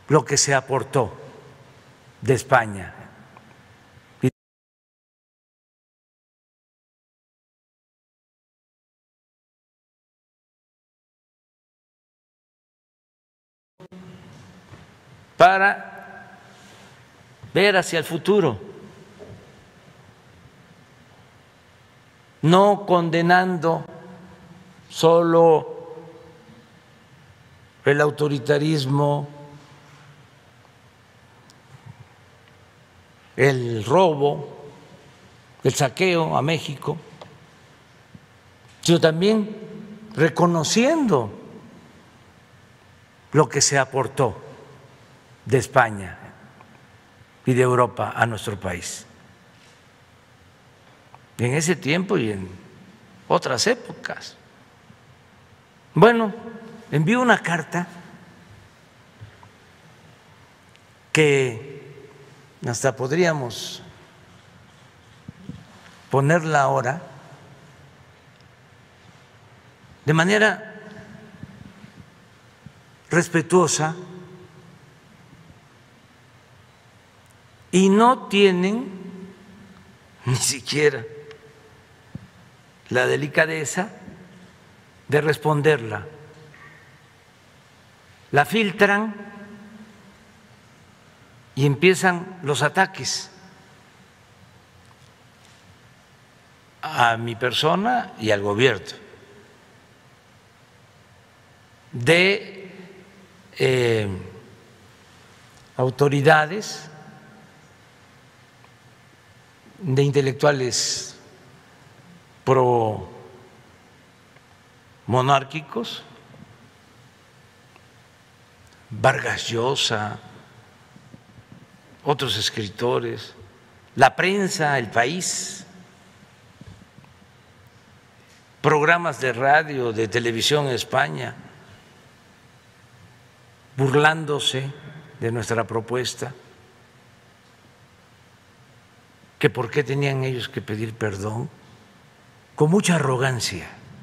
lo que se aportó de España. Para ver hacia el futuro, no condenando solo el autoritarismo, el robo, el saqueo a México, sino también reconociendo lo que se aportó de España y de Europa a nuestro país. En ese tiempo y en otras épocas. Bueno, envío una carta que hasta podríamos ponerla ahora de manera respetuosa, y no tienen ni siquiera la delicadeza de responderla. La filtran y empiezan los ataques a mi persona y al gobierno de autoridades, de intelectuales pro-monárquicos, Vargas Llosa, otros escritores, la prensa, El País, programas de radio, de televisión en España, burlándose de nuestra propuesta, que por qué tenían ellos que pedir perdón, con mucha arrogancia.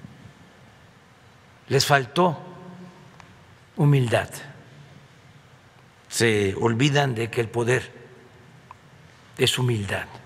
Les faltó humildad. Se olvidan de que el poder es humildad.